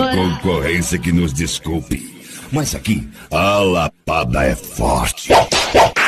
concorrência que nos desculpe, mas aqui a lapada é forte.